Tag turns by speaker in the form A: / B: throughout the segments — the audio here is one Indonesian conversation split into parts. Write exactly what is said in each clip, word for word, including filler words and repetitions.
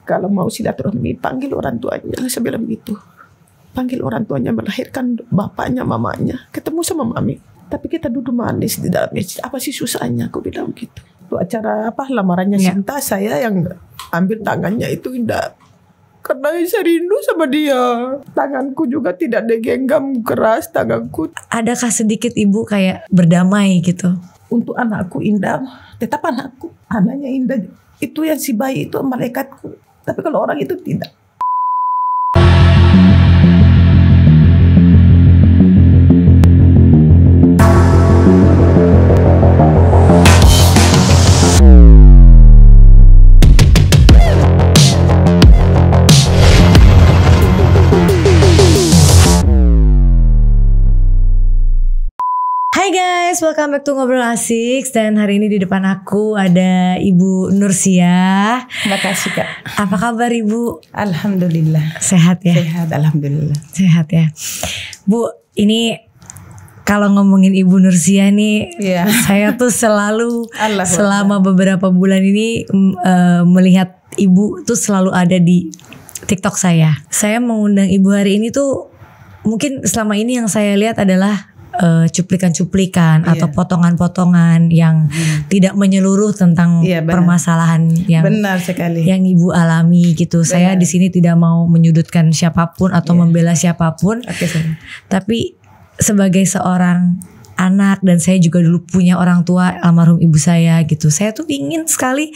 A: Kalau mau silaturahmi panggil orang tuanya. Saya bilang begitu. Panggil orang tuanya melahirkan bapaknya, mamanya. Ketemu sama mami. Tapi kita duduk manis di dalam masjid. Apa sih susahnya? Aku bilang gitu. Itu acara apa lamarannya
B: Ya.
A: Sinta. Saya yang ambil tangannya itu indah. Karena saya rindu sama dia. Tanganku juga tidak digenggam keras tanganku.
B: Adakah sedikit ibu kayak berdamai gitu?
A: Untuk anakku indah, tetap anakku. Anaknya indah. Itu yang si bayi itu malaikatku. Tapi kalau orang itu tidak.
B: Hai guys, welcome back to Ngobrol Asik. Dan hari ini di depan aku ada Ibu Nursia.
A: Terima kasih Kak.
B: Apa kabar Ibu?
A: Alhamdulillah.
B: Sehat ya?
A: Sehat, Alhamdulillah.
B: Sehat ya. Bu, ini kalau ngomongin Ibu Nursia nih,
A: Iya.
B: saya tuh selalu
A: Allah
B: selama beberapa bulan ini mm, eh, melihat Ibu tuh selalu ada di TikTok saya. Saya mengundang Ibu hari ini tuh mungkin selama ini yang saya lihat adalah uh, cuplikan-cuplikan
A: Iya.
B: atau potongan-potongan yang
A: Hmm.
B: tidak menyeluruh tentang
A: Iya, benar.
B: permasalahan yang
A: Benar sekali.
B: yang Ibu alami gitu. Saya
A: Benar.
B: di sini tidak mau menyudutkan siapapun atau
A: Iya.
B: membela siapapun,
A: Oke, sayang.
B: tapi sebagai seorang anak dan saya juga dulu punya orang tua almarhum ibu saya gitu. Saya tuh ingin sekali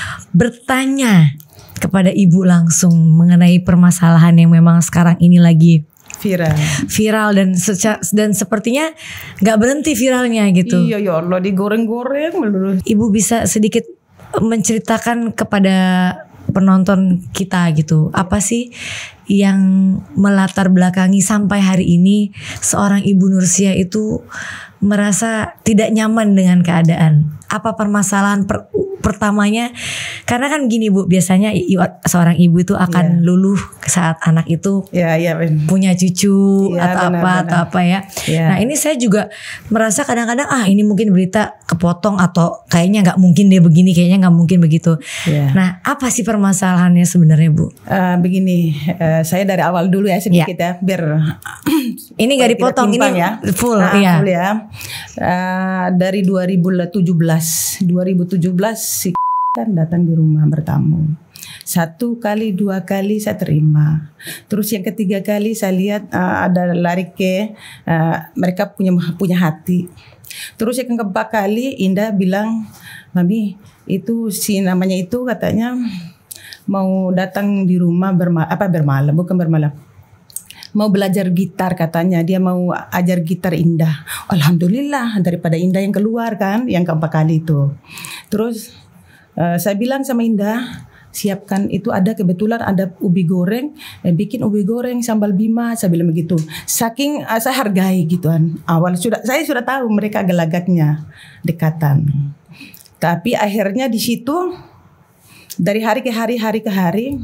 B: bertanya kepada ibu langsung mengenai permasalahan yang memang sekarang ini lagi
A: Viral.
B: viral dan seca- dan sepertinya nggak berhenti viralnya gitu.
A: Iya ya Allah, digoreng-goreng melulu.
B: Ibu bisa sedikit menceritakan kepada penonton kita gitu, apa sih yang melatar belakangi sampai hari ini seorang Ibu Nursia itu merasa tidak nyaman dengan keadaan? Apa permasalahan per- pertamanya? Karena kan gini Bu, biasanya i- seorang ibu itu akan
A: Iya.
B: luluh saat anak itu
A: Ya, ya, Ben.
B: punya cucu
A: Iya,
B: atau
A: benar,
B: apa
A: benar.
B: atau apa ya.
A: Iya.
B: Nah ini saya juga merasa kadang-kadang ah ini mungkin berita kepotong atau kayaknya nggak mungkin dia begini, kayaknya nggak mungkin begitu.
A: Ya.
B: Nah apa sih permasalahannya sebenarnya Bu?
A: Eh, begini, eh, saya dari awal dulu ya sedikit ya, biar
B: Ini nggak
A: supaya
B: dipotong,
A: tidak
B: ini
A: timpang ya.
B: full
A: Nah,
B: ya.
A: full ya. Eh, dari dua ribu tujuh belas, dua ribu tujuh belas si kan datang di rumah bertamu. Satu kali, dua kali saya terima. Terus yang ketiga kali saya lihat eh, ada lari ke eh, mereka punya punya hati. Terus yang keempat kali Indah bilang, Mami itu si namanya itu katanya mau datang di rumah berma apa bermalam, bukan bermalam. Mau belajar gitar katanya, dia mau ajar gitar Indah. Alhamdulillah daripada Indah yang keluar kan, yang keempat kali itu. Terus uh, saya bilang sama Indah, siapkan itu ada kebetulan ada ubi goreng, eh, bikin ubi goreng sambal bima, saya bilang begitu. Saking uh, saya hargai gituan. Awal sudah saya sudah tahu mereka gelagatnya dekatan. Tapi akhirnya di situ dari hari ke hari, hari ke hari.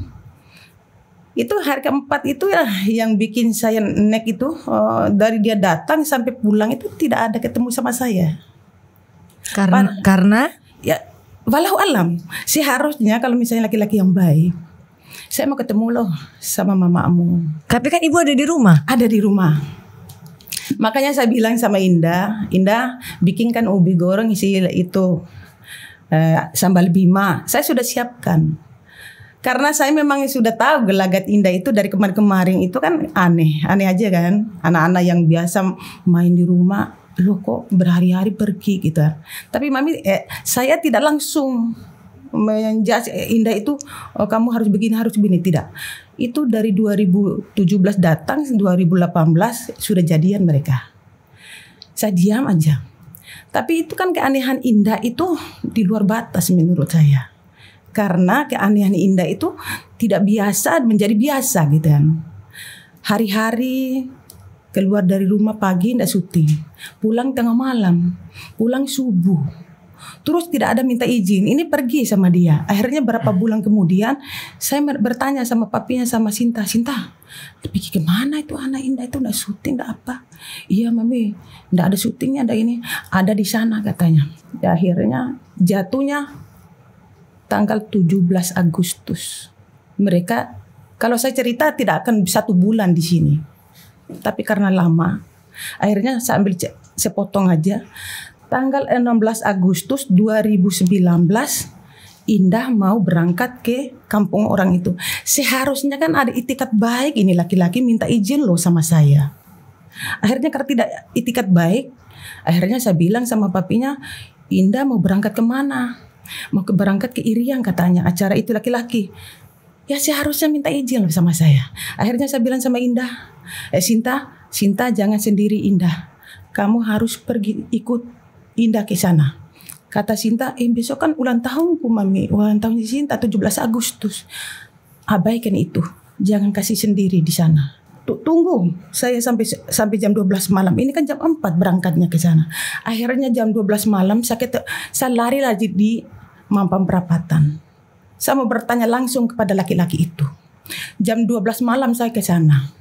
A: Itu hari keempat itu ya yang bikin saya nek itu uh, dari dia datang sampai pulang itu tidak ada ketemu sama saya.
B: Karena
A: Pan-
B: karena
A: Ya walau alam seharusnya kalau misalnya laki-laki yang baik, saya mau ketemu loh sama mamamu.
B: tapi kan ibu ada di rumah.
A: Ada di rumah. Makanya saya bilang sama Indah, Indah bikinkan ubi goreng isi itu uh, sambal bima. Saya sudah siapkan. Karena saya memang sudah tahu gelagat Indah itu dari kemarin-kemarin itu kan aneh, aneh aja kan. Anak-anak yang biasa main di rumah, loh kok berhari-hari pergi gitu. Tapi Mami, eh, saya tidak langsung menjudge eh, Indah itu, oh, kamu harus begini, harus begini. Tidak. Itu dari dua ribu tujuh belas datang, dua ribu delapan belas sudah jadian mereka. Saya diam aja. Tapi itu kan keanehan Indah itu di luar batas menurut saya. Karena keanehan Indah itu tidak biasa menjadi biasa gitu kan. Hari-hari keluar dari rumah pagi tidak syuting, pulang tengah malam, pulang subuh. Terus tidak ada minta izin, ini pergi sama dia. Akhirnya berapa bulan kemudian saya bertanya sama papinya sama Sinta, Sinta, pergi kemana itu anak Indah itu tidak syuting, tidak apa? Iya Mami, tidak ada syutingnya, ada ini, ada di sana katanya. Ya, akhirnya jatuhnya tanggal tujuh belas Agustus Mereka kalau saya cerita tidak akan satu bulan di sini. Tapi karena lama, akhirnya saya ambil sepotong aja. Tanggal enam belas Agustus dua ribu sembilan belas, Indah mau berangkat ke kampung orang itu. Seharusnya kan ada itikat baik, ini laki-laki minta izin loh sama saya. Akhirnya karena tidak itikat baik, akhirnya saya bilang sama papinya, Indah mau berangkat kemana? Mau ke berangkat ke Irian katanya, acara itu laki-laki. Ya seharusnya minta izin loh sama saya. Akhirnya saya bilang sama Indah, eh Sinta, Sinta jangan sendiri Indah. Kamu harus pergi ikut Indah ke sana. Kata Sinta, eh besok kan ulang tahunku Mami. Ulang tahun Sinta tujuh belas Agustus. Abaikan itu. Jangan kasih sendiri di sana. Tunggu, saya sampai sampai jam dua belas malam. Ini kan jam empat berangkatnya ke sana. Akhirnya jam dua belas malam saya, ket, saya lari lagi di Mampang Perapatan. Saya mau bertanya langsung kepada laki-laki itu. Jam dua belas malam saya ke sana.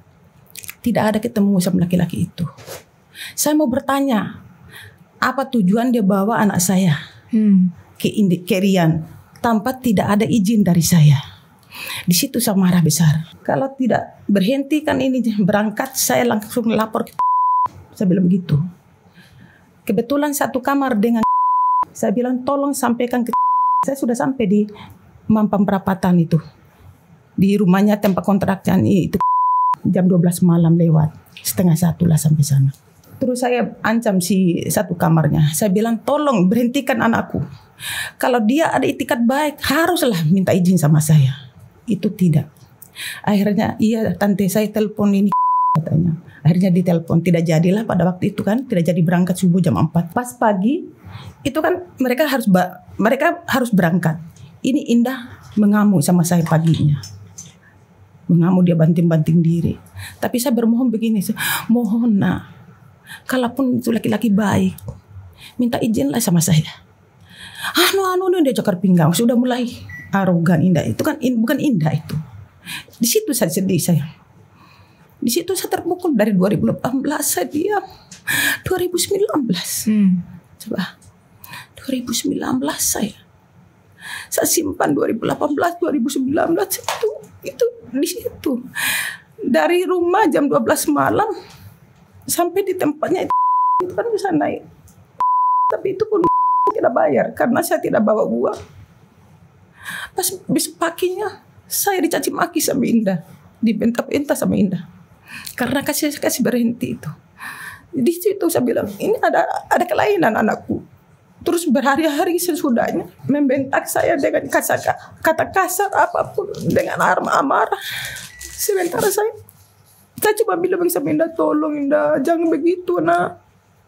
A: Tidak ada ketemu sama laki-laki itu. Saya mau bertanya, apa tujuan dia bawa anak saya hmm. ke, Indi, ke Rian tanpa tidak ada izin dari saya. Di situ saya marah besar. Kalau tidak berhenti kan ini berangkat, saya langsung lapor ke saya bilang begitu. Kebetulan satu kamar dengan saya bilang tolong sampaikan ke saya sudah sampai di Mampang Perapatan itu. Di rumahnya tempat kontraknya itu jam dua belas malam lewat. Setengah satu lah sampai sana. Terus saya ancam si satu kamarnya. Saya bilang tolong berhentikan anakku. Kalau dia ada itikat baik haruslah minta izin sama saya. Itu tidak. Akhirnya iya tante saya telepon ini katanya. Akhirnya ditelepon. Tidak jadilah pada waktu itu kan. Tidak jadi berangkat subuh jam empat. Pas pagi itu kan mereka harus mereka harus berangkat. Ini Indah mengamuk sama saya paginya. Mengamuk dia banting-banting diri. Tapi saya bermohon begini. Mohon nak. Kalaupun itu laki-laki baik, minta izinlah sama saya. Anu anu dia cakar pinggang sudah mulai arogan Indah itu kan in, bukan Indah itu. Di situ saya sedih saya. Di situ saya terpukul dari dua ribu delapan belas saya diam. dua ribu sembilan belas Hmm. Coba. dua ribu sembilan belas saya. Saya simpan dua ribu delapan belas dua ribu sembilan belas itu itu di situ. Dari rumah jam dua belas malam sampai di tempatnya itu, itu kan bisa naik. Tapi itu pun tidak bayar karena saya tidak bawa uang. Pas besok paginya saya dicaci maki sama Indah, dibentak-bentak sama Indah. Karena kasih kasih berhenti itu. Di situ saya bilang ini ada ada kelainan anakku. Terus berhari-hari sesudahnya membentak saya dengan kata kata kasar apapun dengan amarah. Sementara saya Saya cuma bilang sama Indah, tolong Indah, jangan begitu nak.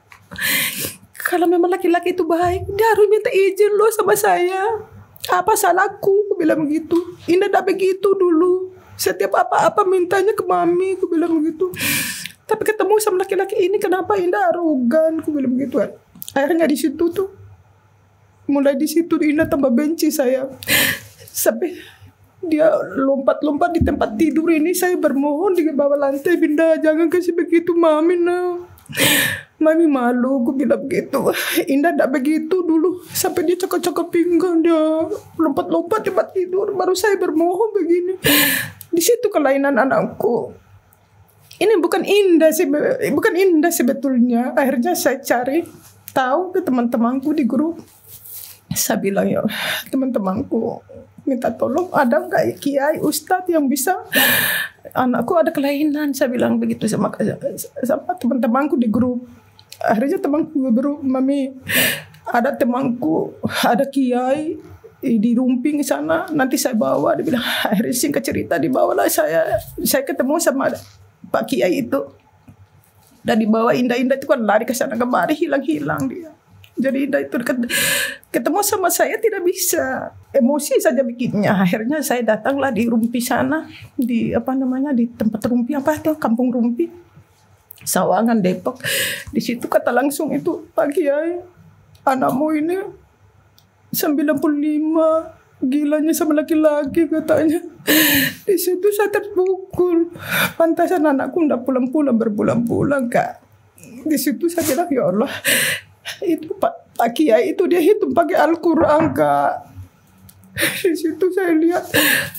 A: Kalau memang laki-laki itu baik, dia harus minta izin loh sama saya. Apa salahku? Aku bilang begitu. Indah tak begitu dulu. Setiap apa-apa mintanya ke mami, aku bilang begitu. Tapi ketemu sama laki-laki ini, kenapa Indah arogan? Aku bilang begitu kan. Akhirnya di situ tuh, mulai di situ Indah tambah benci saya. Sampai dia lompat-lompat di tempat tidur ini. Saya bermohon di bawah lantai, Indah jangan kasih begitu mami nah. Mami malu, aku bilang begitu. Indah tak begitu dulu. Sampai dia cokok-cokok pinggang, dia lompat-lompat di tempat tidur. Baru saya bermohon begini. Di situ kelainan anakku. Ini bukan Indah sih, bukan Indah sebetulnya. Akhirnya saya cari tahu ke teman-temanku di grup. Saya bilang ya teman-temanku, minta tolong ada nggak kiai ustadz yang bisa, anakku ada kelainan. Saya bilang begitu sama sama teman-temanku di grup. Akhirnya temanku baru, mami ada temanku ada kiai di Rumping sana, nanti saya bawa. Dia bilang akhirnya singkat cerita dibawalah saya saya ketemu sama Pak Kiai itu dan dibawa. Indah-Indah itu kan lari ke sana kemari, hilang-hilang dia. Jadi Indah itu ketemu sama saya tidak bisa, emosi saja bikinnya. Akhirnya saya datanglah di Rumpi sana, di apa namanya di tempat Rumpi apa itu Kampung Rumpi, Sawangan Depok. Di situ kata langsung itu, Pak Kiai, anakmu ini sembilan puluh lima, gilanya sama laki-laki katanya. Di situ saya terpukul. Pantasan anakku ndak pulang-pulang berbulan-bulan kak. Di situ saya bilang ya Allah. Itu Pak, Pak Kiai itu dia hitung pakai Al-Quran kak. Di situ saya lihat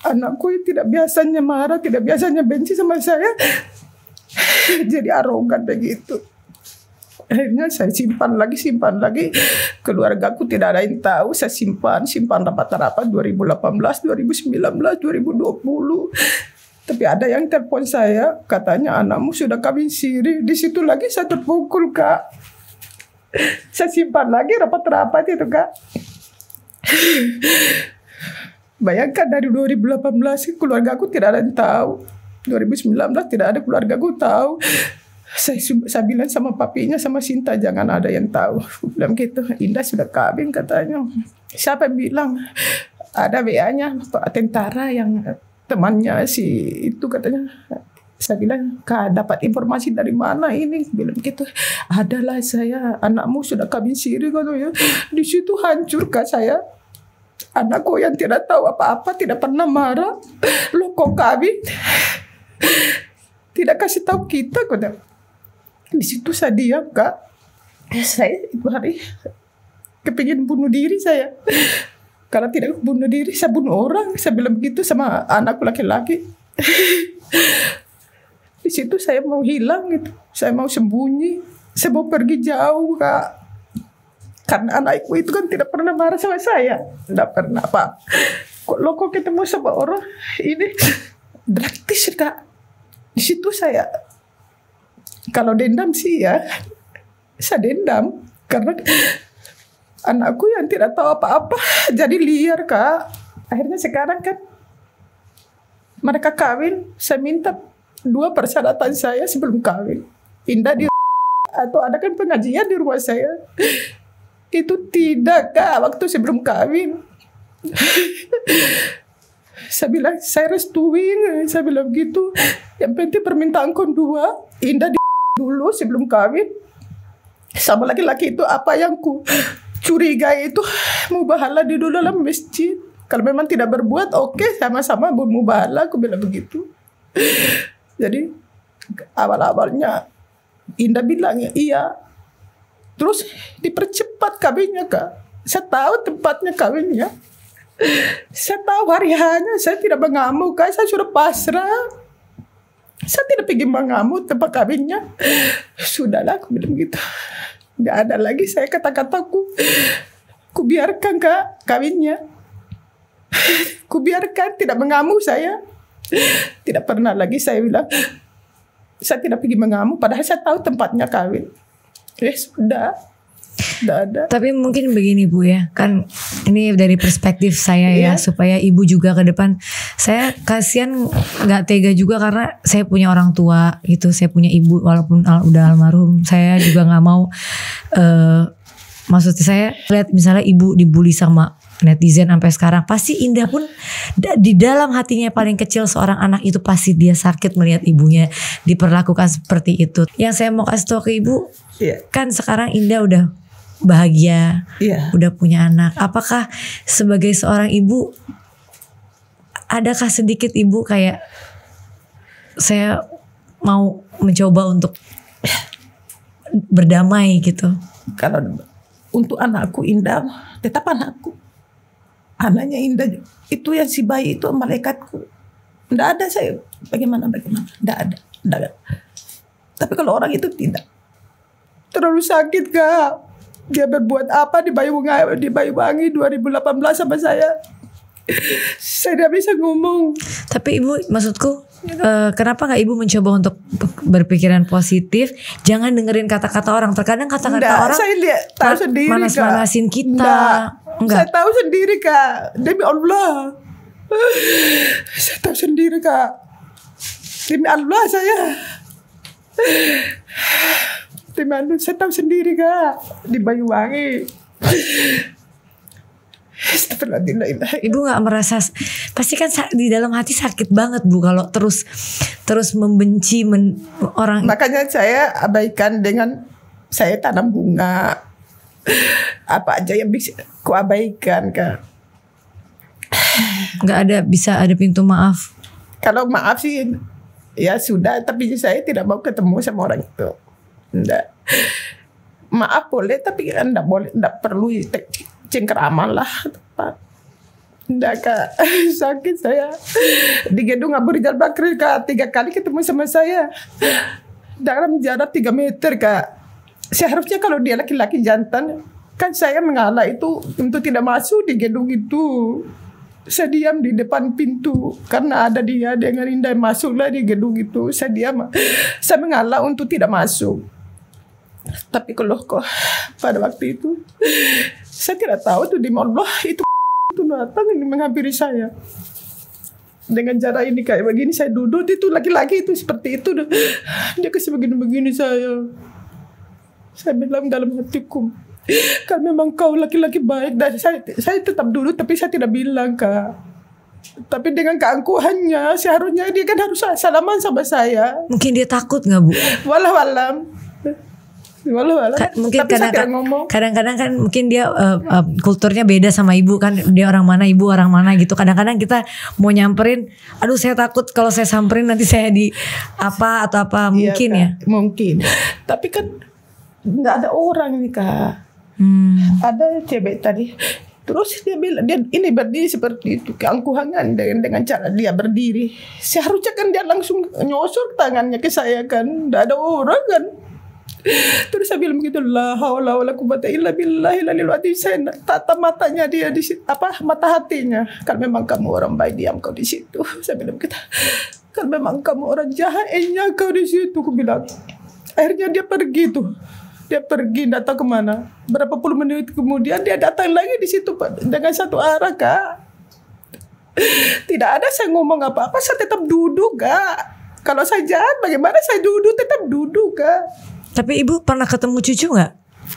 A: anakku yang tidak biasanya marah, tidak biasanya benci sama saya, jadi arogan begitu. Akhirnya saya simpan lagi, simpan lagi. Keluargaku tidak ada yang tahu. Saya simpan, simpan rapat-rapat dua ribu delapan belas, dua ribu sembilan belas, dua ribu dua puluh. Tapi ada yang telepon saya, katanya anakmu sudah kawin siri. Di situ lagi saya terpukul, Kak. Saya simpan lagi rapat-rapat itu, Kak. Bayangkan dari dua ribu delapan belas keluargaku tidak ada yang tahu. dua ribu sembilan belas tidak ada keluargaku tahu. Saya, saya bilang sama papinya, sama Sinta, jangan ada yang tahu. Aku bilang gitu, Indah sudah kawin katanya. Siapa yang bilang? Ada W A-nya Pak tentara yang temannya si itu katanya. Saya bilang, Kak, dapat informasi dari mana ini? Bilang gitu. Adalah saya, anakmu sudah kawin siri katanya. Di situ hancur, Kak, saya. Anakku yang tidak tahu apa-apa, tidak pernah marah. Lo kok kawin? Tidak kasih tahu kita, katanya. Di situ saya diam, Kak. Saya itu hari kepingin bunuh diri saya. Karena tidak bunuh diri, saya bunuh orang. Saya bilang begitu sama anakku laki-laki. Di situ saya mau hilang gitu. Saya mau sembunyi. Saya mau pergi jauh, Kak. Karena anakku itu kan tidak pernah marah sama saya. Tidak pernah, Pak. Kok lo kok ketemu sama orang ini drastis, Kak. Di situ saya, kalau dendam sih ya, saya dendam. Karena anakku yang tidak tahu apa-apa jadi liar, Kak. Akhirnya sekarang kan mereka kawin, saya minta dua persyaratan saya sebelum kawin. Indah di atau ada kan pengajian di rumah saya. Itu tidak, Kak, waktu sebelum kawin. Saya bilang, saya restuin. Saya bilang gitu. Yang penting permintaan kon dua, Indah di dulu sebelum kawin. Sama laki-laki itu apa yang ku curigai itu mubahalah di dulu dalam masjid. Kalau memang tidak berbuat, oke, okay, sama-sama bermubahalah. Aku bilang begitu. Jadi awal-awalnya Indah bilang iya. Terus dipercepat kawinnya, Kak. Saya tahu tempatnya kawinnya. Saya tahu hari hanya. Saya tidak mengamuk, Kak. Saya sudah pasrah. Saya tidak pergi mengamuk tempat kawinnya. Sudahlah, aku bilang gitu. Tidak ada lagi saya kata-kataku. Ku biarkan, Kak, kawinnya. Ku biarkan, tidak mengamuk saya. Tidak pernah lagi saya bilang, saya tidak pergi mengamuk. Padahal saya tahu tempatnya kawin. Ya sudah, tidak ada.
B: Tapi mungkin begini, Bu, ya, kan ini dari perspektif saya ya,
A: yeah.
B: supaya ibu juga ke depan. Saya kasihan, nggak tega juga karena saya punya orang tua gitu, saya punya ibu walaupun al udah almarhum. Saya juga nggak mau, uh, maksudnya saya lihat misalnya ibu dibully sama netizen sampai sekarang, pasti Indah pun di dalam hatinya paling kecil seorang anak itu pasti dia sakit melihat ibunya diperlakukan seperti itu. Yang saya mau kasih tahu ke ibu, yeah. kan sekarang Indah udah bahagia, yeah. udah punya anak. Apakah sebagai seorang ibu, adakah sedikit ibu kayak saya mau mencoba untuk berdamai gitu?
A: Kalau untuk anakku Indah, tetap anakku. Anaknya Indah itu yang si bayi itu malaikatku. Tidak ada saya bagaimana bagaimana. Tidak ada, tidak ada. Tapi kalau orang itu tidak, terlalu sakit, Kak. Dia berbuat apa di Banyuwangi, di Banyuwangi dua ribu delapan belas sama saya. Saya tidak bisa ngomong.
B: Tapi ibu, maksudku, uh, kenapa nggak ibu mencoba untuk berpikiran positif? Jangan dengerin kata-kata orang. Terkadang kata-kata orang
A: saya lihat tahu ma sendiri,
B: manas-manasin kita.
A: Enggak.
B: Enggak.
A: Saya tahu sendiri, Kak. Demi Allah, saya tahu sendiri, Kak. Demi Allah saya. Demi Allah, saya tahu sendiri, Kak. Di Banyuwangi.
B: Ibu nggak merasa, pasti kan di dalam hati sakit banget, Bu, kalau terus terus membenci men, orang.
A: Makanya saya abaikan dengan saya tanam bunga, apa aja yang bisa ku abaikan, Kak.
B: Nggak ada, bisa ada pintu maaf.
A: Kalau maaf sih ya sudah, tapi saya tidak mau ketemu sama orang itu. Enggak. Maaf boleh, tapi kan enggak boleh, enggak perlu cengkeraman lah. Enggak kak, sakit saya. Di gedung Abu Rizal Bakri kak, tiga kali ketemu sama saya. Dalam jarak tiga meter kak. Seharusnya kalau dia laki-laki jantan, kan saya mengalah itu untuk tidak masuk di gedung itu. Saya diam di depan pintu karena ada dia dengan Indah masuklah di gedung itu. Saya diam, saya mengalah untuk tidak masuk. Tapi kalau kok pada waktu itu saya tidak tahu tuh di Allah itu itu datang ini menghampiri saya dengan cara ini kayak begini. Saya duduk itu laki-laki itu seperti itu dia kasih begini-begini saya. Saya bilang dalam hatiku, kan memang kau laki-laki baik dan saya saya tetap duduk tapi saya tidak bilang kak. Tapi dengan keangkuhannya seharusnya dia kan harus salaman sama saya.
B: Mungkin dia takut nggak Bu?
A: Walau alam. Walau alam.
B: Ka mungkin
A: tapi
B: kadang-kadang kan mungkin dia uh, uh, kulturnya beda sama ibu kan, dia orang mana ibu orang mana gitu. Kadang-kadang kita mau nyamperin, aduh saya takut kalau saya samperin nanti saya di apa atau apa mungkin iya, ya.
A: Mungkin. Tapi kan nggak ada orang nih kak.
B: Hmm.
A: Ada cewek tadi. Terus dia bilang dia ini berdiri seperti itu, keangkuhan dengan dengan cara dia berdiri. Seharusnya kan dia langsung nyosor tangannya ke saya kan, nggak ada orang kan. Terus saya bilang begitu, la haula wala quwwata illa billahi lalil azim. Saya tatap matanya dia di situ, apa mata hatinya. Kalau memang kamu orang baik diam kau di situ. Saya bilang begitu. Kalau memang kamu orang jahat ehnya kau di situ, aku bilang. Akhirnya dia pergi tuh. Dia pergi datang kemana? Berapa puluh menit kemudian dia datang lagi di situ dengan satu arah kak. Tidak ada saya ngomong apa-apa, saya tetap duduk kak. Kalau saya jahat bagaimana saya duduk tetap duduk kak.
B: Tapi ibu pernah ketemu cucu nggak?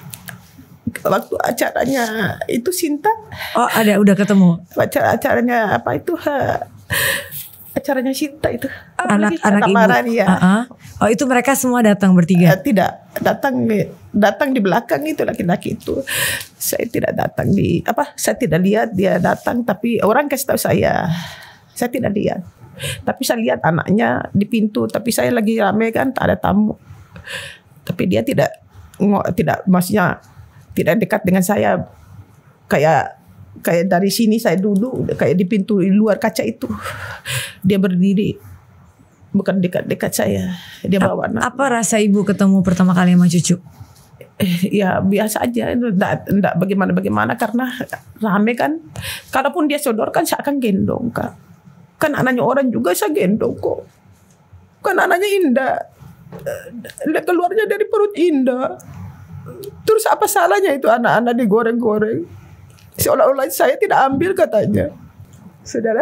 A: Waktu acaranya itu Sinta.
B: Oh ada udah ketemu.
A: Acara acaranya apa itu? Ha, acaranya Sinta itu.
B: Anak-anak ibu. Ya. Uh -uh. Oh itu mereka semua datang bertiga?
A: Uh, tidak datang datang di belakang itu laki-laki itu. Saya tidak datang di apa? Saya tidak lihat dia datang tapi orang kasih tahu saya. Saya tidak lihat. Tapi saya lihat anaknya di pintu. Tapi saya lagi rame kan, tak ada tamu. Tapi dia tidak tidak maksudnya tidak dekat dengan saya, kayak kayak dari sini saya duduk kayak di pintu di luar kaca itu dia berdiri, bukan dekat-dekat saya. Dia bawa anak.
B: Apa rasa ibu ketemu pertama kali sama cucu?
A: Eh, ya biasa aja, enggak, enggak bagaimana-bagaimana karena rame kan. Kalaupun dia sodorkan saya akan gendong kak. Kan anaknya orang juga saya gendong kok. Kan anaknya Indah. Keluarnya dari perut Indah. Terus apa salahnya itu anak-anak digoreng-goreng? Seolah-olah saya tidak ambil katanya. Saudara,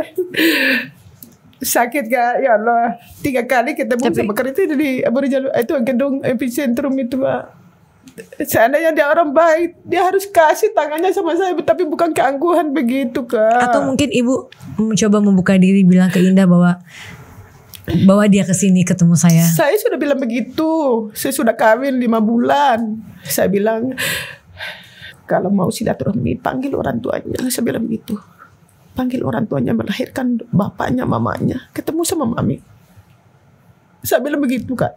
A: sakit gak? Ya Allah, tiga kali ketemu sama kereta di Abu Rizal itu gedung epicentrum itu pak. Seandainya dia orang baik, dia harus kasih tangannya sama saya, tapi bukan keangkuhan begitu kak.
B: Atau mungkin ibu mencoba membuka diri bilang ke Indah bahwa bawa dia ke sini ketemu saya. Saya
A: sudah bilang begitu. Saya sudah kawin lima bulan. Saya bilang kalau mau silaturahmi panggil orang tuanya. Saya bilang begitu. Panggil orang tuanya melahirkan bapaknya, mamanya. Ketemu sama mami. Saya bilang begitu kak.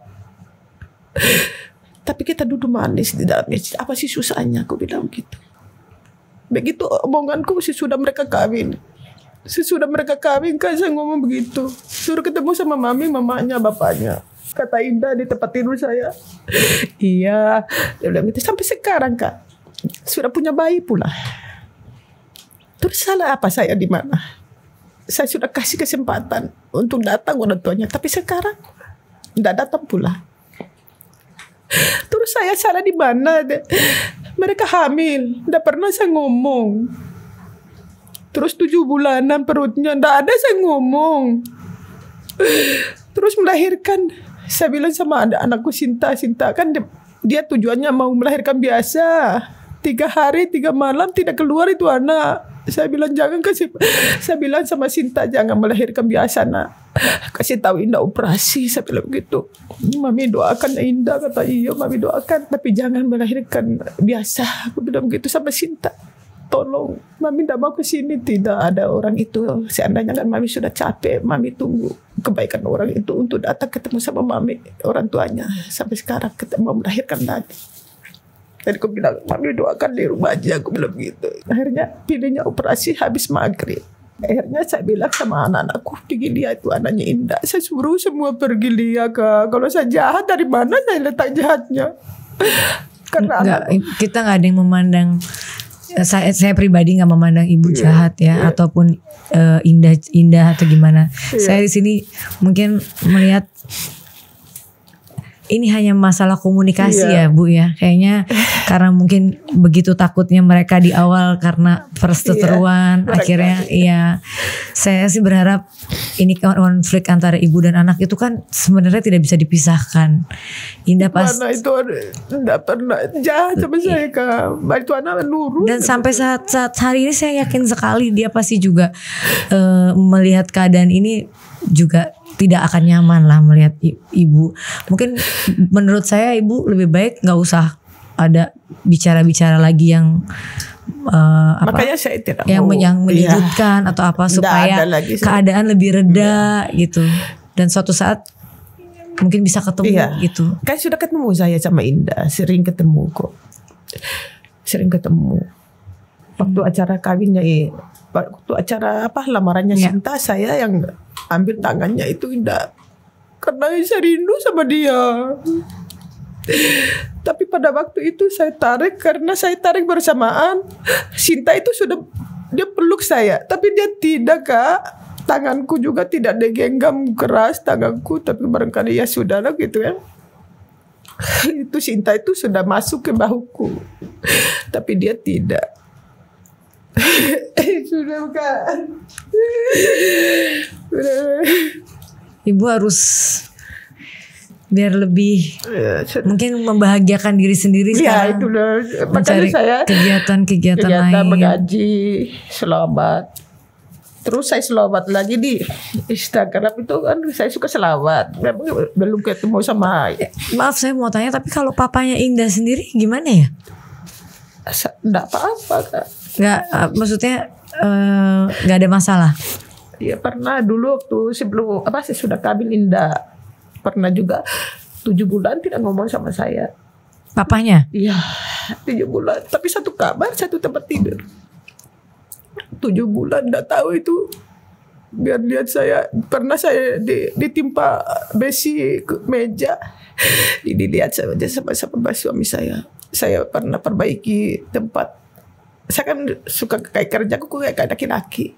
A: Tapi kita duduk manis di dalam masjid. Apa sih susahnya? Aku bilang begitu. Begitu omonganku sesudah mereka kawin. Sesudah mereka kawin kan saya ngomong begitu. Suruh ketemu sama mami, mamanya, bapaknya. Kata Indah di tempat tidur saya. Iya. Dia bilang gitu. Sampai sekarang kak. Sudah punya bayi pula. Terus salah apa saya di mana? Saya sudah kasih kesempatan untuk datang orang tuanya. Tapi sekarang tidak datang pula. Terus saya salah di mana? Mereka hamil. Tidak pernah saya ngomong. Terus tujuh bulanan perutnya, ndak ada saya ngomong. Terus melahirkan, saya bilang sama ada anakku Sinta, Sinta kan dia, dia tujuannya mau melahirkan biasa. Tiga hari, tiga malam tidak keluar itu anak. Saya bilang jangan kasih, saya bilang sama Sinta jangan melahirkan biasa nak. Kasih tahu Indah operasi, saya bilang begitu. Mami doakan Indah, kata iya mami doakan, tapi jangan melahirkan biasa. Aku bilang begitu sama Sinta. Tolong, mami tidak mau ke sini, tidak ada orang itu. Seandainya kan mami sudah capek, mami tunggu kebaikan orang itu untuk datang ketemu sama mami, orang tuanya. Sampai sekarang ketemu melahirkan lagi. Jadi aku bilang, mami doakan di rumah aja, aku bilang gitu. Akhirnya pilihnya operasi habis maghrib. Akhirnya saya bilang sama anak-anakku, pergi lihat itu anaknya Indah. Saya suruh semua pergi lihat, Kak. Kalau saya jahat, dari mana saya letak jahatnya? Karena
B: Nggak, kita nggak ada yang memandang, saya saya pribadi nggak memandang ibu
A: Iya,
B: jahat ya,
A: iya.
B: ataupun eh, indah indah atau gimana.
A: Iya.
B: Saya di sini mungkin melihat ini hanya masalah komunikasi
A: Iya.
B: ya Bu ya. Kayaknya karena mungkin begitu takutnya mereka di awal karena perseteruan,
A: Iya,
B: akhirnya
A: mereka-
B: iya. Saya sih berharap ini konflik antara ibu dan anak itu kan sebenarnya tidak bisa dipisahkan. Indah pas
A: Mana itu enggak pernah jahat sama saya, Kak. Itu anak nurut.
B: dan sampai saat saat hari ini saya yakin sekali dia pasti juga eh, melihat keadaan ini juga tidak akan nyaman lah melihat i- ibu. Mungkin menurut saya ibu lebih baik nggak usah ada bicara-bicara lagi yang eh, apa
A: Makanya saya tidak
B: yang
A: mau.
B: yang
A: Iya.
B: menyudutkan atau apa
A: Nggak
B: supaya
A: ada lagi.
B: keadaan lebih reda gitu. Dan suatu saat mungkin bisa ketemu
A: Iya.
B: gitu.
A: Kan sudah ketemu saya sama Indah, sering ketemu kok. Sering ketemu. Waktu acara kawinnya, eh, waktu acara apa lamarannya
B: Iya.
A: Sinta, saya yang ambil tangannya itu Indah. Karena saya rindu sama dia. Tapi pada waktu itu saya tarik, karena saya tarik bersamaan. Sinta itu sudah, dia peluk saya, tapi dia tidak, Kak. Tanganku juga tidak digenggam keras tanganku, tapi barangkali ya sudahlah gitu ya. Itu Sinta itu sudah masuk ke bahuku, tapi dia tidak. Sudah, Kak.
B: Ibu harus biar lebih
A: Ya, sudah.
B: mungkin membahagiakan diri sendiri
A: Ya,
B: sekarang.
A: itu loh. Makanya
B: Mencari
A: saya
B: kegiatan-kegiatan
A: kegiatan
B: lain.
A: mengaji, selawat. Terus saya selawat lagi di Instagram itu kan, saya suka selawat. Memang belum ketemu sama,
B: Maaf saya mau tanya, tapi kalau papanya Indah sendiri gimana ya?
A: enggak apa-apa, Kak.
B: Nggak, eh, maksudnya eh, nggak ada masalah.
A: Ya pernah dulu waktu sebelum apa saya sudah kawin Indah, pernah juga tujuh bulan tidak ngomong sama saya.
B: Papanya?
A: Iya, tujuh bulan. Tapi satu kamar, satu tempat tidur. Tujuh bulan, nggak tahu itu. Biar lihat saya, pernah saya di, ditimpa besi ke meja. Dilihat saja sama-sama suami saya. Saya pernah perbaiki tempat. Saya kan suka kayak kerjaku kayak laki-laki.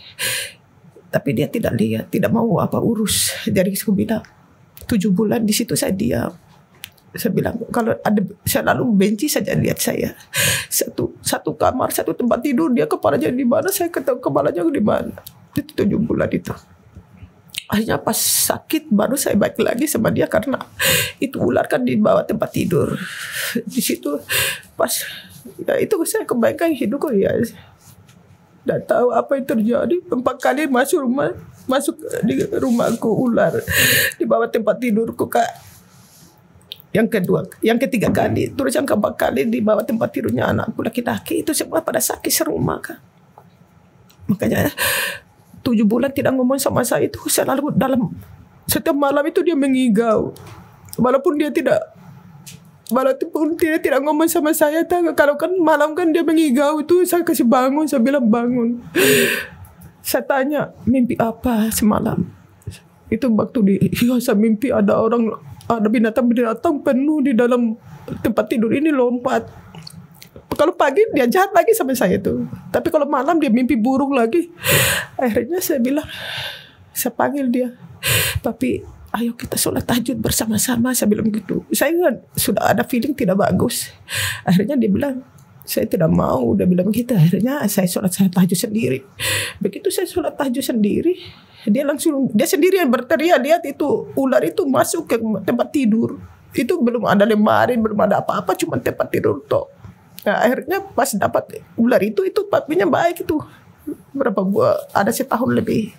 A: Tapi dia tidak lihat, tidak mau apa urus. Jadi saya bilang, tujuh bulan di situ saya diam. Saya bilang kalau ada, saya lalu benci saja lihat saya satu satu kamar satu tempat tidur, dia kepalanya di mana, saya ketahui kepalanya di mana. Itu tujuh bulan itu. Akhirnya pas sakit baru saya baik lagi sama dia, karena itu ular kan di bawah tempat tidur. Di situ pas ya itu saya kebaikan hidupku ya. Tidak tahu apa yang terjadi. Empat kali masuk rumah, masuk di rumahku ular di bawah tempat tidurku, Kak. Yang kedua, yang ketiga kali, terus yang keempat kali di bawah tempat tidurnya anakku laki-laki, itu semua pada sakit serumah, Kak. Makanya tujuh bulan tidak ngomong sama saya itu selalu dalam setiap malam itu dia mengigau, walaupun dia tidak walaupun dia tidak ngomong sama saya. Kalau kan malam kan dia mengigau itu, saya kasih bangun, saya bilang bangun. Saya tanya mimpi apa semalam. Itu waktu di ya, saya mimpi ada orang, ada binatang-binatang penuh di dalam tempat tidur ini lompat. Kalau pagi dia jahat lagi sama saya tuh. Tapi kalau malam dia mimpi burung lagi. Akhirnya saya bilang, saya panggil dia. Tapi ayo kita sholat tahajud bersama-sama, saya bilang gitu. Saya kan sudah ada feeling tidak bagus. Akhirnya dia bilang, saya tidak mau, udah bilang gitu. Akhirnya saya sholat saya tahajud sendiri. Begitu saya sholat tahajud sendiri, dia langsung, dia sendiri yang berteriak, lihat itu ular itu masuk ke tempat tidur. Itu belum ada lemari, belum ada apa-apa, cuma tempat tidur toh. Nah, akhirnya pas dapat ular itu, itu papinya baik itu. Berapa buah, ada setahun lebih.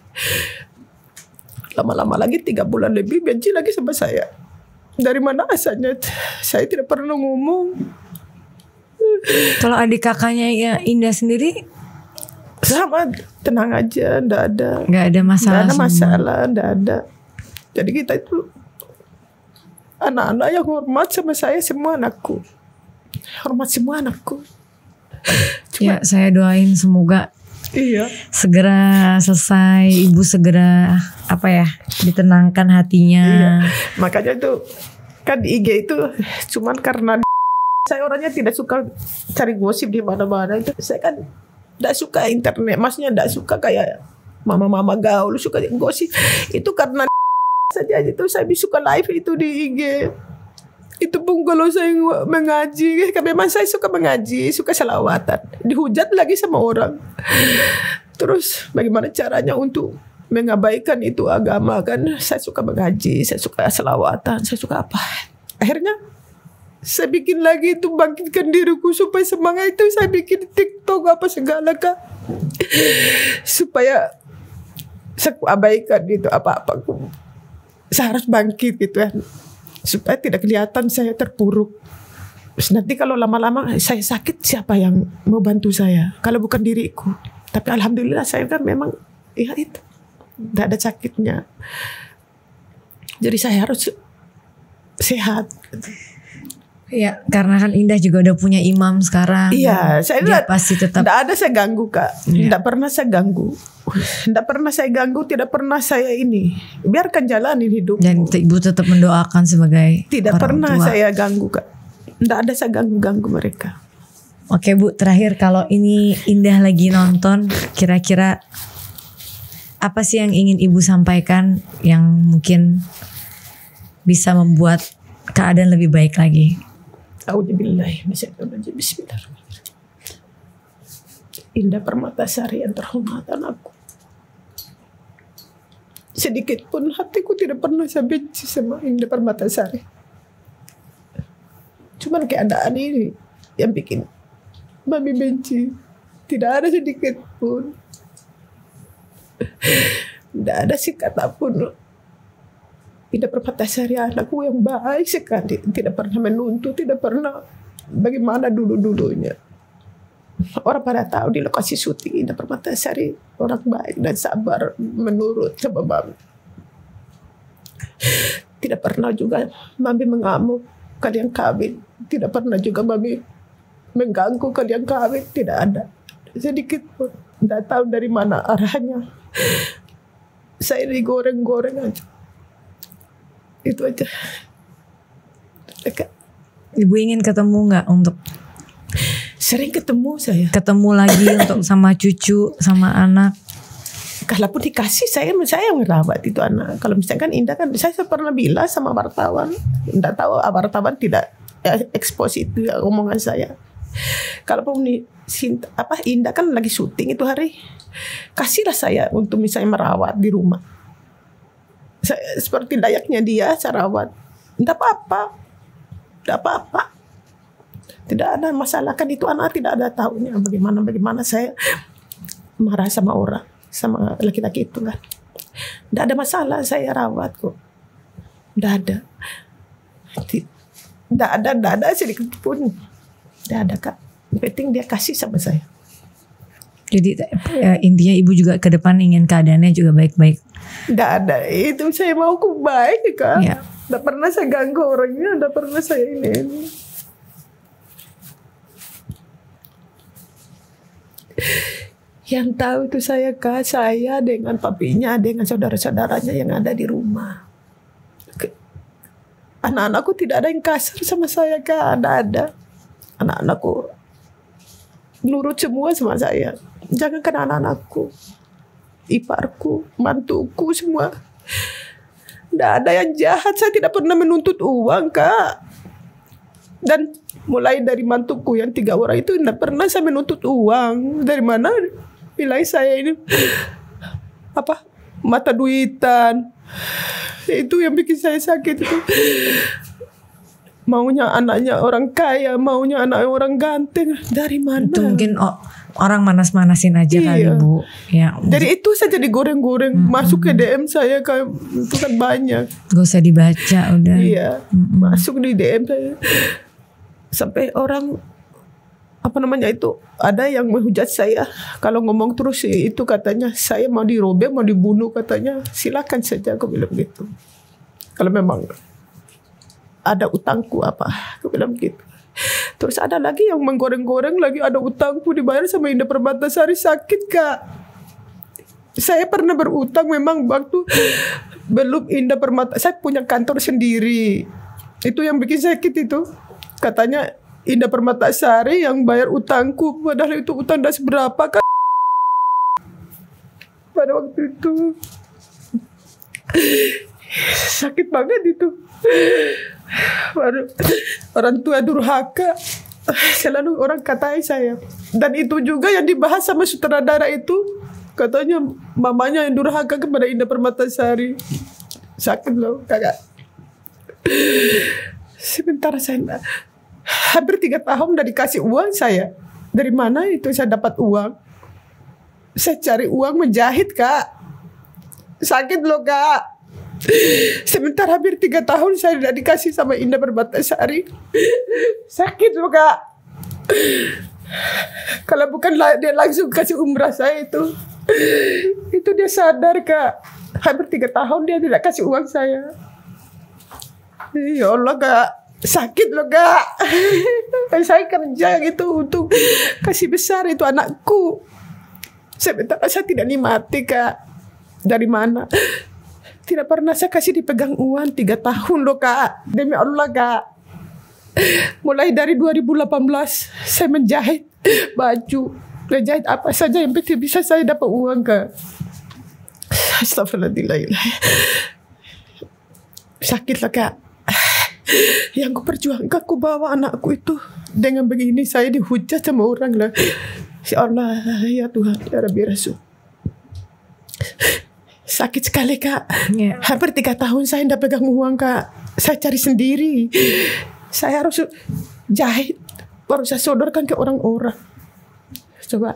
A: Lama-lama lagi tiga bulan lebih benci lagi sama saya. Dari mana asalnya? Saya tidak pernah ngomong.
B: Kalau adik kakaknya ya Indah sendiri
A: Sama, tenang aja, ndak ada.
B: nggak ada masalah.
A: Nggak ada
B: semua.
A: masalah, ndak ada. Jadi kita itu anak-anak yang hormat sama saya, semua anakku. Hormat semua anakku.
B: Ya saya doain semoga
C: Iya.
B: segera selesai, ibu segera apa ya, ditenangkan hatinya.
C: Iya. Makanya itu kan di I G itu cuman karena saya orangnya tidak suka cari gosip di mana-mana. Itu saya kan tidak suka internet, maksudnya tidak suka kayak mama-mama gaul suka gosip. Itu karena saja itu saya suka live itu di I G. Itu pun kalau saya mengaji, karena memang saya suka mengaji, suka selawatan. Dihujat lagi sama orang. Terus bagaimana caranya untuk mengabaikan itu agama kan? Saya suka mengaji, saya suka selawatan, saya suka apa? Akhirnya saya bikin lagi itu bangkitkan diriku supaya semangat itu. Saya bikin TikTok apa segala kak, supaya saya abaikan itu apa-apa. Saya harus bangkit gitu kan, supaya tidak kelihatan saya terpuruk. Terus nanti kalau lama-lama saya sakit, siapa yang mau bantu saya kalau bukan diriku? Tapi alhamdulillah saya kan memang ya itu tidak ada sakitnya. Jadi saya harus sehat.
B: Ya, karena kan Indah juga udah punya imam sekarang.
C: Iya, saya
B: dia
C: tidak,
B: pasti tetap.
C: Tidak ada saya ganggu kak,
B: Iya.
C: tidak pernah saya ganggu, tidak pernah saya ganggu, tidak pernah saya ini. Biarkan jalanin hidup.
B: Dan ibu tetap mendoakan sebagai
C: Tidak
B: orang
C: pernah
B: tua.
C: saya ganggu kak, tidak ada saya ganggu-ganggu mereka.
B: Oke Bu, terakhir kalau ini Indah lagi nonton, kira-kira apa sih yang ingin ibu sampaikan yang mungkin bisa membuat keadaan lebih baik lagi?
C: A'udzubillahi minasyaitonir rajim. Bismillahirrahmanirrahim. Indah Permatasari yang terhormat anakku. Sedikit pun hatiku tidak pernah saya benci sama Indah Permatasari. Cuman keadaan ini yang bikin Mami benci. Tidak ada sedikit pun. Tidak ada sikap pun. Indah Permatasari anakku yang baik sekali, tidak pernah menuntut, tidak pernah bagaimana dulu-dulunya. Orang pada tahu di lokasi syuting Indah Permatasari orang baik dan sabar menurut sama Mami. Tidak pernah juga Mami mengamuk kalian kawin, tidak pernah juga Mami mengganggu kalian kawin, tidak ada sedikit pun. Tidak tahu dari mana arahnya. Saya digoreng-goreng aja. Itu aja.
B: Ibu ingin ketemu nggak untuk
C: sering ketemu saya.
B: ketemu lagi untuk sama cucu, sama anak?
C: Kalaupun dikasih saya saya merawat itu anak. Kalau misalkan Indah kan saya, saya pernah bilang sama wartawan, Indah tahu wartawan tidak ya, expose itu ya, omongan saya. Kalaupun nih Sinta, apa Indah kan lagi syuting itu hari, kasihlah saya untuk misalnya merawat di rumah. Saya, seperti layaknya dia saya rawat. Tidak apa-apa. Tidak apa-apa. Tidak ada masalah. Kan itu anak tidak ada tahunya bagaimana-bagaimana saya marah sama orang, sama laki-laki itu kan. Tidak ada masalah saya rawat kok. Tidak ada. Tidak ada, tidak ada sedikit pun. Tidak ada kak. Yang penting dia kasih sama saya.
B: Jadi ya, intinya ibu juga ke depan ingin keadaannya juga baik-baik.
C: Tidak ada. Itu saya mau ku baik kak.
B: Ya.
C: Tidak pernah saya ganggu orangnya. Tidak pernah saya ini. Yang tahu itu saya kak. Saya dengan papinya, dengan saudara-saudaranya yang ada di rumah. Anak-anakku tidak ada yang kasar sama saya kak. Tidak ada. Anak-anakku nurut semua sama saya. Jangankan anak-anakku, iparku, mantuku semua. Tidak ada yang jahat. Saya tidak pernah menuntut uang kak. Dan mulai dari mantuku yang tiga orang itu tidak pernah saya menuntut uang. Dari mana? Nilai saya ini apa? Mata duitan. Itu yang bikin saya sakit itu. Maunya anaknya orang kaya, maunya anak orang ganteng. Dari mana?
B: Itu mungkin oh, orang manas-manasin aja
C: Iya.
B: kali Bu. Ya,
C: Dari itu saja digoreng-goreng.
B: Mm-mm.
C: Masuk ke D M saya kayak itu kan banyak.
B: gak usah dibaca udah.
C: Iya,
B: Mm-mm.
C: masuk di D M saya. Sampai orang apa namanya itu ada yang menghujat saya kalau ngomong terus itu katanya saya mau dirobek, mau dibunuh katanya. Silakan saja aku bilang gitu. Kalau memang ada utangku apa, aku bilang gitu. Terus ada lagi yang menggoreng-goreng lagi, ada utangku dibayar sama Indah Permatasari. Sakit Kak. Saya pernah berutang memang waktu belum Indah Permata. Saya punya kantor sendiri. Itu yang bikin sakit itu. Katanya Indah Permatasari yang bayar utangku, padahal itu utang tidak seberapa kan. Pada waktu itu sakit banget itu. Orang tua durhaka, selalu orang katai saya. Dan itu juga yang dibahas sama sutradara itu. Katanya mamanya yang durhaka kepada Indah Permatasari. Sakit loh kakak. Sebentar saya hampir tiga tahun udah dikasih uang saya. Dari mana itu saya dapat uang? Saya cari uang menjahit kak. Sakit loh kak. Sebentar hampir tiga tahun saya udah dikasih sama Indah Permatasari. Sakit loh kak. Kalau bukan dia langsung kasih umrah saya itu, itu dia sadar kak. Hampir tiga tahun dia tidak kasih uang saya. Ya Allah kak, sakit loh kak. Saya kerja gitu untuk kasih besar itu anakku. Sebentar saya tidak nikmati kak. Dari mana? Tidak pernah saya kasih dipegang uang tiga tahun loh kak. Demi Allah kak. Mulai dari dua ribu delapan belas saya menjahit baju, menjahit apa saja yang penting bisa saya dapat uang kak. Astagfirullahaladzim. Sakit lah kak. Yang ku perjuangkan, ku bawa anakku itu. Dengan begini saya dihujat sama orang lah. Ya Allah, ya Tuhan, ya Rabbi Rasul. Sakit sekali kak. Yeah. Hampir tiga tahun saya tidak pegang uang kak. Saya cari sendiri. Saya harus jahit, baru saya sodorkan ke orang-orang. Coba.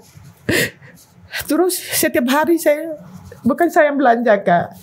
C: Terus setiap hari saya, bukan saya yang belanja kak.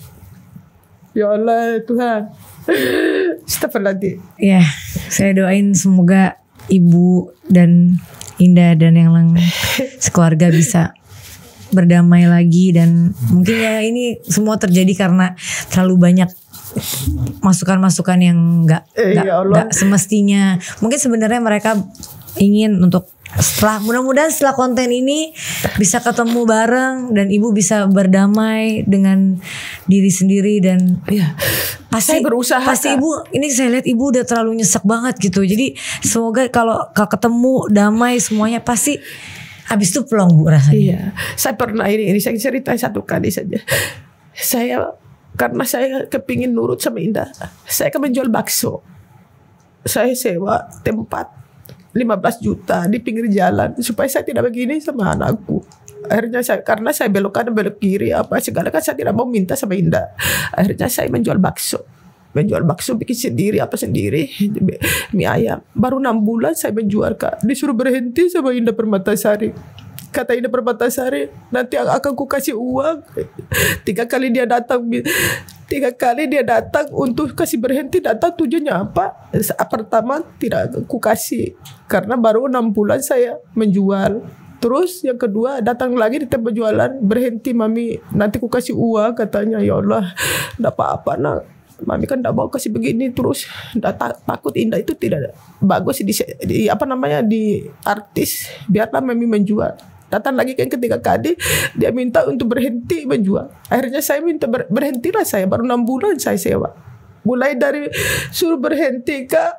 C: Ya Allah Tuhan. Astagfirullahaladzim.
B: Ya, saya doain semoga ibu dan Indah dan yang lain sekeluarga bisa berdamai lagi. Dan mungkin ya ini semua terjadi karena terlalu banyak masukan-masukan yang nggak
C: eh,
B: nggak ya semestinya. Mungkin sebenarnya mereka ingin untuk setelah, mudah-mudahan setelah konten ini bisa ketemu bareng dan ibu bisa berdamai dengan diri sendiri. Dan
C: ya,
B: pasti
C: saya berusaha
B: pasti
C: kak.
B: Ibu ini saya lihat ibu udah terlalu nyesek banget gitu. Jadi semoga kalau kalau ketemu damai semuanya pasti habis itu plong bu rasanya.
C: Iya, saya pernah ini ini saya cerita satu kali saja. Saya karena saya kepingin nurut sama Indah, saya kan menjual bakso. Saya sewa tempat lima belas juta di pinggir jalan supaya saya tidak begini sama anakku. Akhirnya saya, karena saya belok kanan belok kiri apa segala kan saya tidak mau minta sama Indah. Akhirnya saya menjual bakso. Menjual bakso bikin sendiri apa sendiri mie ayam. Baru enam bulan saya menjual kak. Disuruh berhenti sama Indah Permatasari. Kata Indah Permatasari, nanti akan ku kasih uang. Tiga kali dia datang, tiga kali dia datang untuk kasih berhenti. Datang tujuannya apa? Pertama tidak ku kasih karena baru enam bulan saya menjual. Terus yang kedua datang lagi di tempat jualan, berhenti mami, nanti ku kasih uang katanya. Ya Allah, tidak apa-apa nak. Mami kan tidak mau kasih begini terus. Tak, takut Indah itu tidak bagus di, di apa namanya di artis. Biarlah mami menjual. Datang lagi kan ketiga kali dia minta untuk berhenti menjual. Akhirnya saya minta ber, berhentilah saya. Baru enam bulan saya sewa. Mulai dari suruh berhenti kak,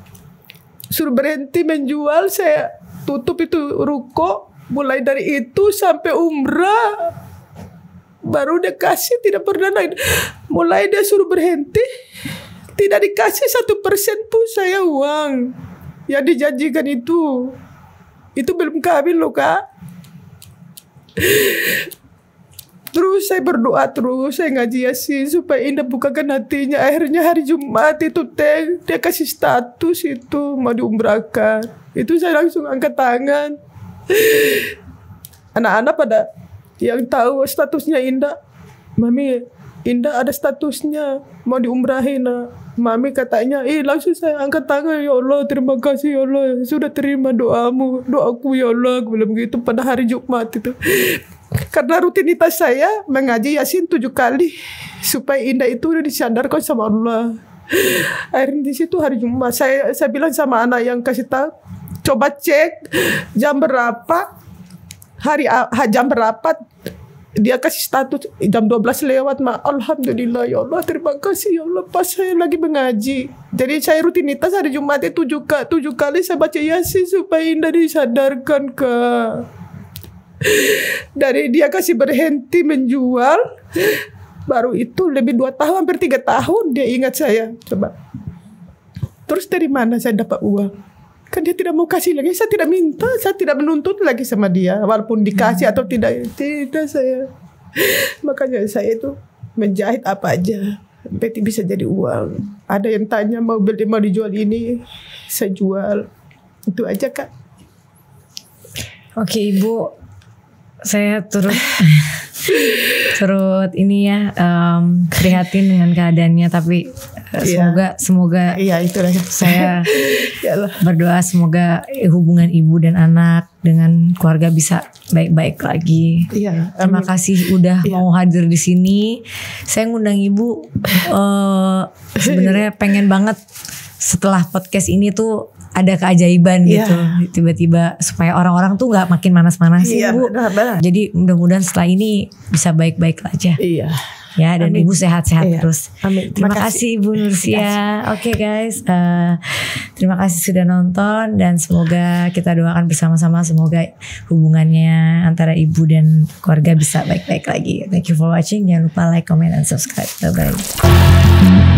C: suruh berhenti menjual, saya tutup itu ruko. Mulai dari itu sampai umrah baru dia kasih, tidak pernah naik. Mulai dia suruh berhenti, tidak dikasih satu persen pun saya uang yang dijanjikan itu. Itu belum kawin loh kak. Terus saya berdoa terus, saya ngaji Yasin supaya Indah bukakan hatinya. Akhirnya hari Jumat itu teh dia kasih status itu mau diumrahkan. Itu saya langsung angkat tangan. Anak-anak pada yang tahu statusnya Indah, mami Indah ada statusnya mau diumrahin. Nah. Mami katanya, eh langsung saya angkat tangan. Ya Allah, terima kasih ya Allah, sudah terima doamu, doaku ya Allah. Belum begitu pada hari Jumat itu. Karena rutinitas saya mengaji Yasin tujuh kali supaya Indah itu udah disadarkan sama Allah. Akhirnya di situ hari Jumat saya saya bilang sama anak yang kasih tahu, Coba cek jam berapa, hari ha, jam berapa dia kasih status jam dua belas lewat, Ma. Alhamdulillah ya Allah, terima kasih ya Allah, pas saya lagi mengaji. Jadi saya rutinitas hari Jumat itu tujuh, tujuh kali saya baca Yasin supaya Indah disadarkan ke. Dari dia kasih berhenti menjual, baru itu lebih dua tahun, hampir tiga tahun dia ingat saya. Coba. Terus dari mana saya dapat uang? Kan dia tidak mau kasih lagi, saya tidak minta, saya tidak menuntut lagi sama dia, walaupun dikasih atau tidak, tidak saya. Makanya saya itu menjahit apa aja, sampai bisa jadi uang. Ada yang tanya mau beli, mau dijual ini, saya jual. Itu aja, Kak.
B: Oke Ibu, saya turut turut ini ya um, prihatin dengan keadaannya, tapi uh, semoga semoga
C: iya itulah
B: saya berdoa semoga hubungan ibu dan anak dengan keluarga bisa baik-baik lagi.
C: Iya,
B: terima kasih udah iya. mau hadir di sini. Saya ngundang Ibu uh, sebenarnya pengen banget setelah podcast ini tuh ada keajaiban gitu, yeah. tiba-tiba supaya orang-orang tuh nggak makin manas-manasin, yeah, Bu. Benar, benar. Jadi mudah-mudahan setelah ini bisa baik-baik aja.
C: Iya.
B: Ya, dan Amin. Ibu sehat-sehat iya. terus.
C: Amin.
B: Terima, terima kasih Ibu Nursia. Oke okay, guys, uh, terima kasih sudah nonton dan semoga kita doakan bersama-sama semoga hubungannya antara ibu dan keluarga bisa baik-baik lagi. Thank you for watching. Jangan lupa like, comment, dan subscribe. Bye bye.